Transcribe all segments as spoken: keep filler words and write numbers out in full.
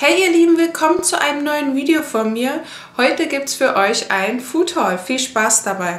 Hey ihr Lieben, willkommen zu einem neuen Video von mir. Heute gibt es für euch ein Food Haul. Viel Spaß dabei!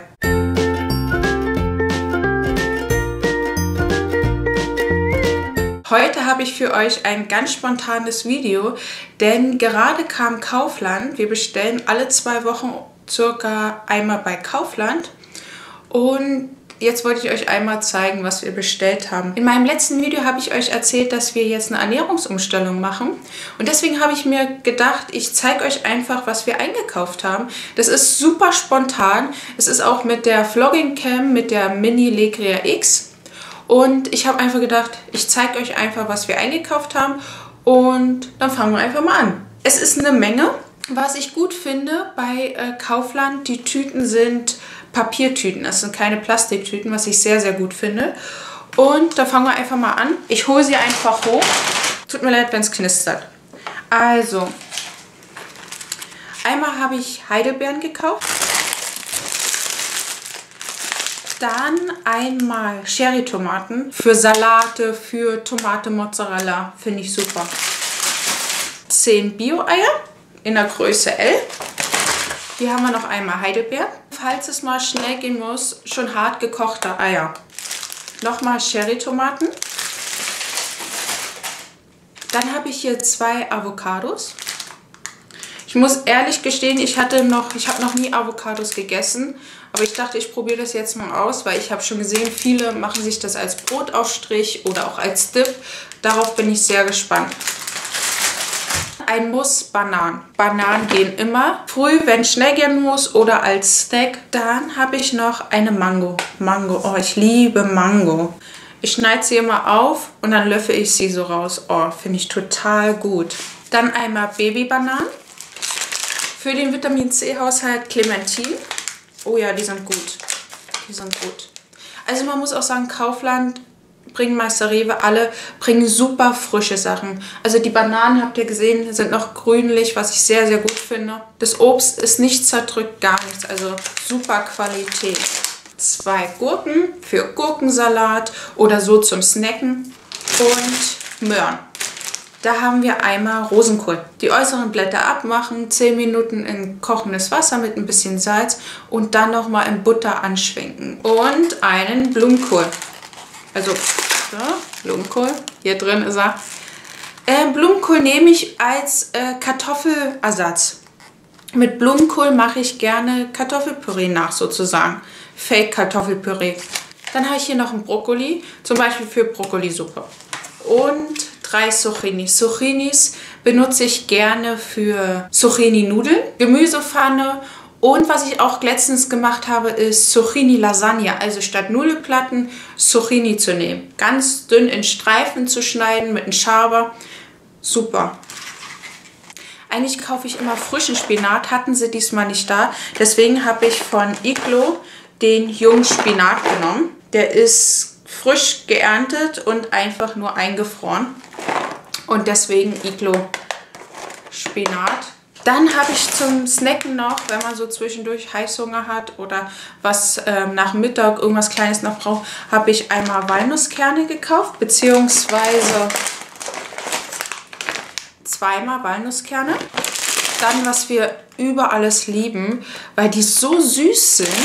Heute habe ich für euch ein ganz spontanes Video, denn gerade kam Kaufland. Wir bestellen alle zwei Wochen circa einmal bei Kaufland und jetzt wollte ich euch einmal zeigen, was wir bestellt haben. In meinem letzten Video habe ich euch erzählt, dass wir jetzt eine Ernährungsumstellung machen. Und deswegen habe ich mir gedacht, ich zeige euch einfach, was wir eingekauft haben. Das ist super spontan. Es ist auch mit der Vlogging Cam, mit der Mini Legria X. Und ich habe einfach gedacht, ich zeige euch einfach, was wir eingekauft haben. Und dann fangen wir einfach mal an. Es ist eine Menge. Was ich gut finde bei äh, Kaufland, die Tüten sind Papiertüten. Das sind keine Plastiktüten, was ich sehr, sehr gut finde. Und da fangen wir einfach mal an. Ich hole sie einfach hoch. Tut mir leid, wenn es knistert. Also, einmal habe ich Heidelbeeren gekauft. Dann einmal Cherry-Tomaten für Salate, für Tomate Mozzarella. Finde ich super. zehn Bio-Eier in der Größe L. Hier haben wir noch einmal Heidelbeeren. Falls es mal schnell gehen muss, schon hart gekochte Eier. Nochmal Cherry-Tomaten. Dann habe ich hier zwei Avocados. Ich muss ehrlich gestehen, ich hatte noch, ich habe noch nie Avocados gegessen. Aber ich dachte, ich probiere das jetzt mal aus, weil ich habe schon gesehen, viele machen sich das als Brotaufstrich oder auch als Dip. Darauf bin ich sehr gespannt. Ein Muss Bananen. Bananen gehen immer. Früh, wenn es schnell gehen muss oder als Snack. Dann habe ich noch eine Mango. Mango. Oh, ich liebe Mango. Ich schneide sie immer auf und dann löffel ich sie so raus. Oh, finde ich total gut. Dann einmal Babybananen. Für den Vitamin C-Haushalt Clementin. Oh ja, die sind gut. Die sind gut. Also man muss auch sagen, Kaufland, Bringmeister, Rewe, alle bringen super frische Sachen. Also die Bananen, habt ihr gesehen, sind noch grünlich, was ich sehr, sehr gut finde. Das Obst ist nicht zerdrückt, gar nichts. Also super Qualität. Zwei Gurken für Gurkensalat oder so zum Snacken. Und Möhren. Da haben wir einmal Rosenkohl. Die äußeren Blätter abmachen, zehn Minuten in kochendes Wasser mit ein bisschen Salz und dann nochmal in Butter anschwenken. Und einen Blumenkohl. Also, so, Blumenkohl, hier drin ist er. Äh, Blumenkohl nehme ich als äh, Kartoffelersatz. Mit Blumenkohl mache ich gerne Kartoffelpüree nach, sozusagen. Fake-Kartoffelpüree. Dann habe ich hier noch einen Brokkoli, zum Beispiel für Brokkolisuppe. Und drei Zucchinis. Zucchinis benutze ich gerne für Zucchini-Nudeln, Gemüsepfanne. Und was ich auch letztens gemacht habe, ist Zucchini-Lasagne. Also statt Nudelplatten Zucchini zu nehmen. Ganz dünn in Streifen zu schneiden mit einem Schaber. Super. Eigentlich kaufe ich immer frischen Spinat. Hatten sie diesmal nicht da. Deswegen habe ich von Iglo den jungen Spinat genommen. Der ist frisch geerntet und einfach nur eingefroren. Und deswegen Iglo Spinat. Dann habe ich zum Snacken noch, wenn man so zwischendurch Heißhunger hat oder was ähm, nach Mittag irgendwas Kleines noch braucht, habe ich einmal Walnusskerne gekauft, beziehungsweise zweimal Walnusskerne. Dann, was wir über alles lieben, weil die so süß sind,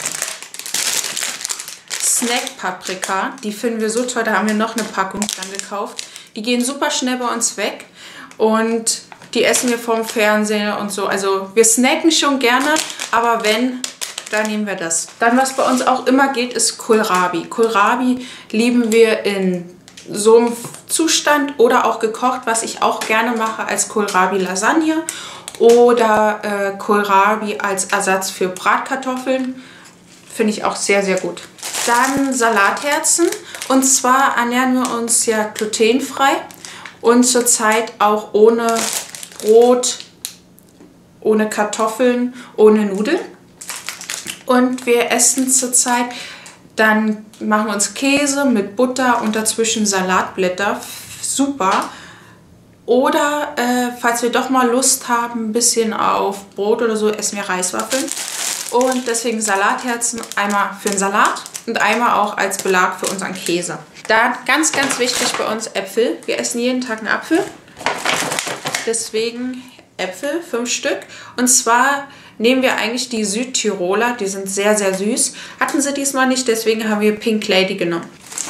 Snack-Paprika. Die finden wir so toll, da haben wir noch eine Packung dann gekauft. Die gehen super schnell bei uns weg und die essen wir vorm Fernseher und so. Also wir snacken schon gerne, aber wenn, dann nehmen wir das. Dann, was bei uns auch immer geht, ist Kohlrabi. Kohlrabi lieben wir in so einem Zustand oder auch gekocht, was ich auch gerne mache als Kohlrabi-Lasagne oder äh, Kohlrabi als Ersatz für Bratkartoffeln. Finde ich auch sehr, sehr gut. Dann Salatherzen. Und zwar ernähren wir uns ja glutenfrei und zurzeit auch ohne Brot, ohne Kartoffeln, ohne Nudeln. Und wir essen zurzeit, dann machen wir uns Käse mit Butter und dazwischen Salatblätter. Super. Oder äh, falls wir doch mal Lust haben, ein bisschen auf Brot oder so, essen wir Reiswaffeln. Und deswegen Salatherzen, einmal für den Salat und einmal auch als Belag für unseren Käse. Da ganz, ganz wichtig bei uns Äpfel. Wir essen jeden Tag einen Apfel. deswegen Äpfel, fünf Stück. Und zwar nehmen wir eigentlich die Südtiroler, die sind sehr, sehr süß. Hatten sie diesmal nicht, deswegen haben wir Pink Lady genommen.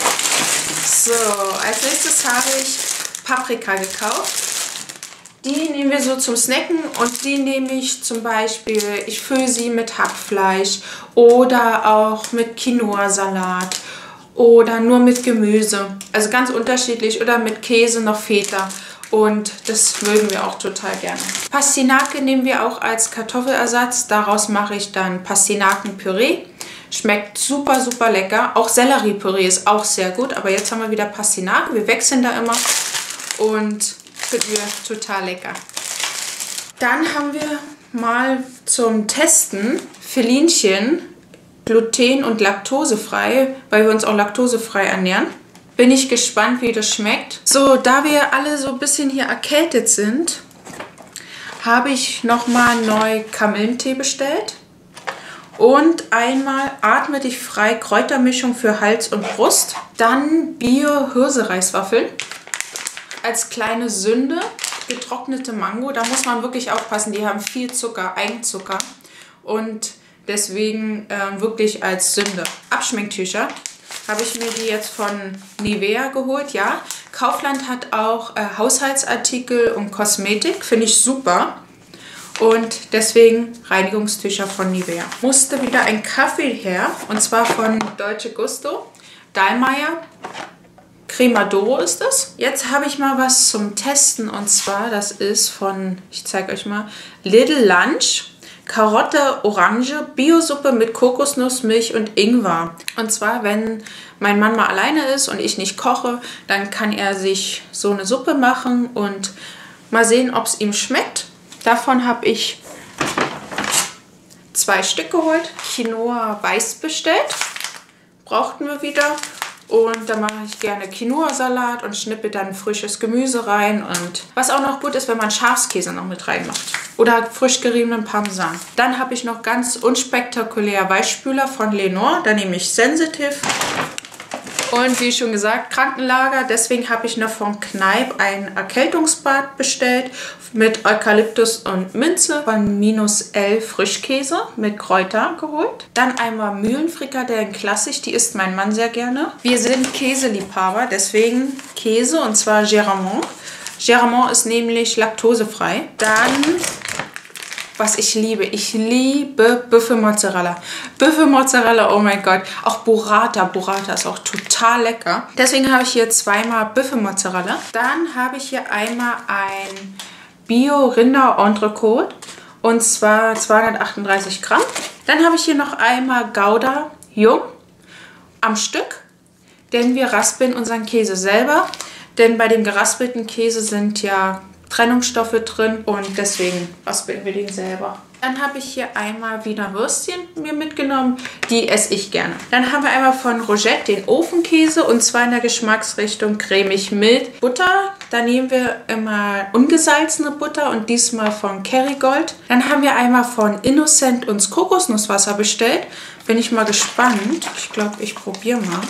So, als nächstes habe ich Paprika gekauft. Die nehmen wir so zum Snacken und die nehme ich zum Beispiel, ich fülle sie mit Hackfleisch oder auch mit Quinoa-Salat oder nur mit Gemüse. Also ganz unterschiedlich oder mit Käse noch Feta und das mögen wir auch total gerne. Pastinake nehmen wir auch als Kartoffelersatz, daraus mache ich dann Pastinakenpüree. Schmeckt super, super lecker. Auch Selleriepüree ist auch sehr gut, aber jetzt haben wir wieder Pastinake, wir wechseln da immer und finden wir total lecker. Dann haben wir mal zum Testen Felinchen, gluten- und laktosefrei, weil wir uns auch laktosefrei ernähren. Bin ich gespannt, wie das schmeckt. So, da wir alle so ein bisschen hier erkältet sind, habe ich nochmal neu Kamillentee bestellt. Und einmal Atme dich frei Kräutermischung für Hals und Brust. Dann Bio-Hirse-Reiswaffeln. Als kleine Sünde getrocknete Mango, da muss man wirklich aufpassen, die haben viel Zucker, Eigenzucker und deswegen äh, wirklich als Sünde. Abschminktücher habe ich mir die jetzt von Nivea geholt, ja. Kaufland hat auch äh, Haushaltsartikel und Kosmetik, finde ich super und deswegen Reinigungstücher von Nivea. Musste wieder ein Kaffee her und zwar von Dolce Gusto, Dallmayr. Cremadoro ist das. Jetzt habe ich mal was zum Testen und zwar, das ist von, ich zeige euch mal, Little Lunch, Karotte, Orange, Biosuppe mit Kokosnuss, Milch und Ingwer. Und zwar, wenn mein Mann mal alleine ist und ich nicht koche, dann kann er sich so eine Suppe machen und mal sehen, ob es ihm schmeckt. Davon habe ich zwei Stück geholt. Quinoa weiß bestellt. Brauchten wir wieder. Und dann mache ich gerne Quinoa-Salat und schnippe dann frisches Gemüse rein. Und was auch noch gut ist, wenn man Schafskäse noch mit reinmacht. Oder frisch geriebenen Parmesan. Dann habe ich noch ganz unspektakulär Weichspüler von Lenor. Da nehme ich Sensitive. Und wie schon gesagt, Krankenlager. Deswegen habe ich noch von Kneipp ein Erkältungsbad bestellt mit Eukalyptus und Minze. Von Minus elf Frischkäse mit Kräuter geholt. Dann einmal Mühlenfrikadellen klassisch, die isst mein Mann sehr gerne. Wir sind Käseliebhaber, deswegen Käse und zwar Géramont. Géramont ist nämlich laktosefrei. Dann, was ich liebe, ich liebe Büffelmozzarella. Büffelmozzarella, oh mein Gott. Auch Burrata, Burrata ist auch total lecker. Deswegen habe ich hier zweimal Büffelmozzarella. Dann habe ich hier einmal ein Bio-Rinder-Entrecote und zwar zweihundertachtunddreißig Gramm. Dann habe ich hier noch einmal Gouda Jung am Stück, denn wir raspeln unseren Käse selber. Denn bei dem geraspelten Käse sind ja Trennungsstoffe drin und deswegen raspeln wir den selber. Dann habe ich hier einmal Wiener Würstchen mir mitgenommen, die esse ich gerne. Dann haben wir einmal von Rogette den Ofenkäse und zwar in der Geschmacksrichtung cremig mild. Butter, da nehmen wir immer ungesalzene Butter und diesmal von Kerrygold. Dann haben wir einmal von Innocent uns Kokosnusswasser bestellt. Bin ich mal gespannt. Ich glaube, ich probiere mal.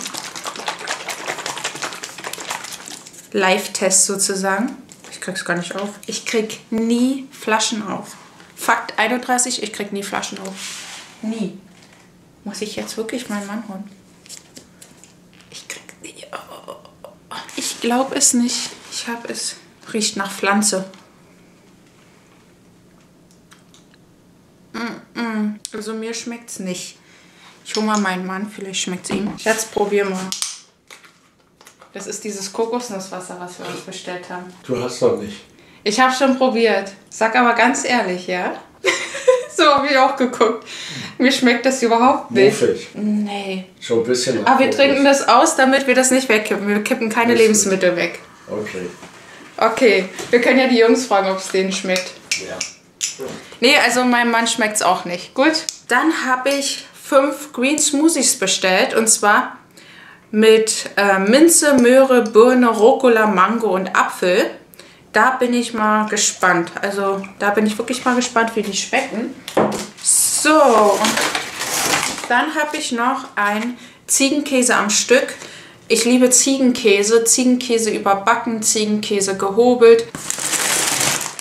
Live-Test sozusagen. Ich krieg's gar nicht auf. Ich krieg nie Flaschen auf. Fakt einunddreißig, ich krieg nie Flaschen auf. Nie. Muss ich jetzt wirklich meinen Mann holen? Ich krieg nie. Oh. Ich glaube es nicht. Ich habe es. Riecht nach Pflanze. Mm -mm. Also mir schmeckt's nicht. Ich hole mal meinen Mann, vielleicht schmeckt's ihm. Jetzt probier mal. Das ist dieses Kokosnusswasser, was wir uns bestellt haben. Du hast doch nicht. Ich habe schon probiert. Sag aber ganz ehrlich, ja? So habe ich auch geguckt. Mir schmeckt das überhaupt nicht. Muffig. Nee. Schon ein bisschen. Aber wir trinken das aus, damit wir das nicht wegkippen. Wir kippen keine Richtig. Lebensmittel weg. Okay. Okay, wir können ja die Jungs fragen, ob es denen schmeckt. Ja. Nee, also meinem Mann schmeckt es auch nicht. Gut. Dann habe ich fünf Green Smoothies bestellt. Und zwar mit äh, Minze, Möhre, Birne, Rucola, Mango und Apfel. Da bin ich mal gespannt. Also da bin ich wirklich mal gespannt, wie die schmecken. So, dann habe ich noch ein Ziegenkäse am Stück. Ich liebe Ziegenkäse. Ziegenkäse überbacken, Ziegenkäse gehobelt.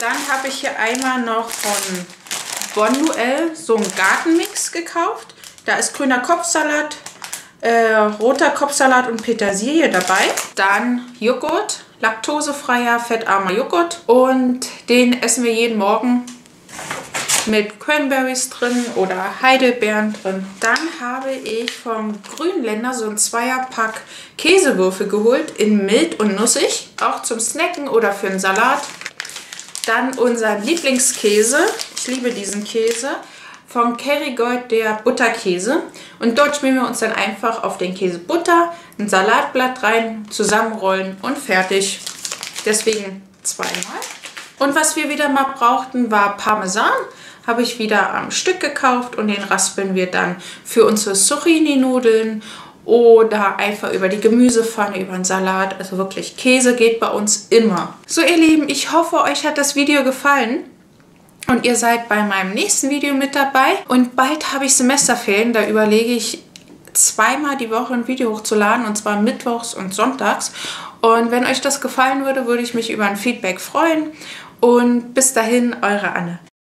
Dann habe ich hier einmal noch von Bonduelle so einen Gartenmix gekauft. Da ist grüner Kopfsalat, äh, roter Kopfsalat und Petersilie dabei. Dann Joghurt, laktosefreier, fettarmer Joghurt. Und den essen wir jeden Morgen mit Cranberries drin oder Heidelbeeren drin. Dann habe ich vom Grünländer so ein Zweierpack Käsewürfel geholt in mild und nussig. Auch zum Snacken oder für einen Salat. Dann unseren Lieblingskäse. Ich liebe diesen Käse. Vom Kerrygold, der Butterkäse. Und dort schmieren wir uns dann einfach auf den Käse Butter, ein Salatblatt rein, zusammenrollen und fertig. Deswegen zweimal. Und was wir wieder mal brauchten, war Parmesan. Habe ich wieder am Stück gekauft und den raspeln wir dann für unsere Zucchini-Nudeln oder einfach über die Gemüsepfanne, über den Salat. Also wirklich, Käse geht bei uns immer. So ihr Lieben, ich hoffe, euch hat das Video gefallen. Und ihr seid bei meinem nächsten Video mit dabei. Und bald habe ich Semesterferien. Da überlege ich, zweimal die Woche ein Video hochzuladen. Und zwar mittwochs und sonntags. Und wenn euch das gefallen würde, würde ich mich über ein Feedback freuen. Und bis dahin, eure Anne.